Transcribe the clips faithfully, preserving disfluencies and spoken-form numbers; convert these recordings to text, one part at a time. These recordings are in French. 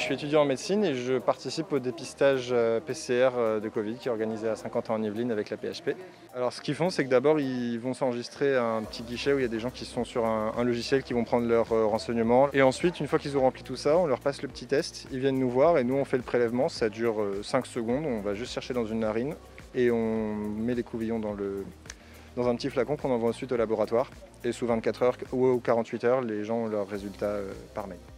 suis étudiant en médecine et je participe au dépistage P C R de Covid qui est organisé à Saint-Quentin-en-Yvelines avec la P H P. Alors ce qu'ils font, c'est que d'abord ils vont s'enregistrer à un petit guichet où il y a des gens qui sont sur un, un logiciel qui vont prendre leurs euh, renseignements. Et ensuite, une fois qu'ils ont rempli tout ça, on leur passe le petit test, ils viennent nous voir et nous on fait le prélèvement, ça dure euh, cinq secondes, on va juste chercher dans une narine et on met les couvillons dans, le, dans un petit flacon qu'on envoie ensuite au laboratoire. Et sous vingt-quatre heures ou quarante-huit heures, les gens ont leurs résultats euh, par mail.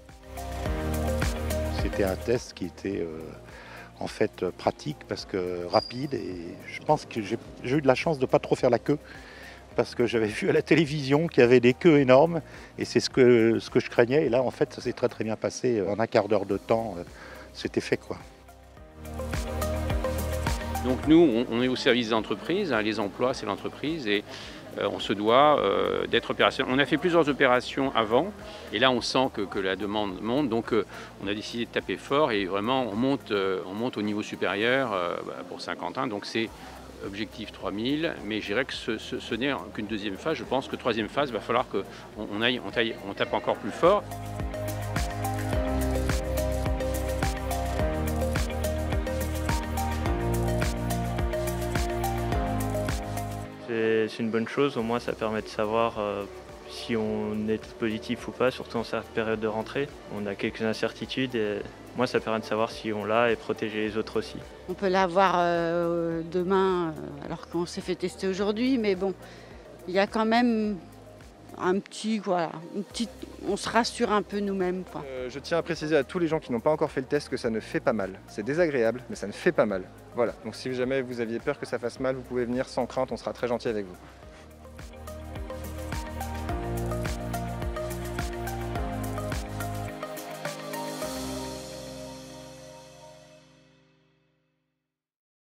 C'était un test qui était euh, en fait pratique parce que rapide et je pense que j'ai eu de la chance de ne pas trop faire la queue parce que j'avais vu à la télévision qu'il y avait des queues énormes et c'est ce que, ce que je craignais et là en fait ça s'est très très bien passé. En un quart d'heure de temps, euh, c'était fait quoi. Donc nous, on est au service des entreprises, hein, les emplois c'est l'entreprise et euh, on se doit euh, d'être opérationnel. On a fait plusieurs opérations avant et là on sent que, que la demande monte, donc euh, on a décidé de taper fort et vraiment on monte, euh, on monte au niveau supérieur euh, bah, pour Saint-Quentin, donc c'est objectif trois mille, mais je dirais que ce, ce, ce n'est qu'une deuxième phase, je pense que troisième phase, il va falloir qu'on on aille, on, taille, on tape encore plus fort. C'est une bonne chose, au moins ça permet de savoir euh, si on est positif ou pas, surtout en cette période de rentrée. On a quelques incertitudes et moi ça permet de savoir si on l'a et protéger les autres aussi. On peut l'avoir euh, demain euh, alors qu'on s'est fait tester aujourd'hui, mais bon, il y a quand même un petit, voilà, une petite, on se rassure un peu nous-mêmes. Euh, je tiens à préciser à tous les gens qui n'ont pas encore fait le test que ça ne fait pas mal. C'est désagréable, mais ça ne fait pas mal. Voilà, donc si jamais vous aviez peur que ça fasse mal, vous pouvez venir sans crainte, on sera très gentil avec vous.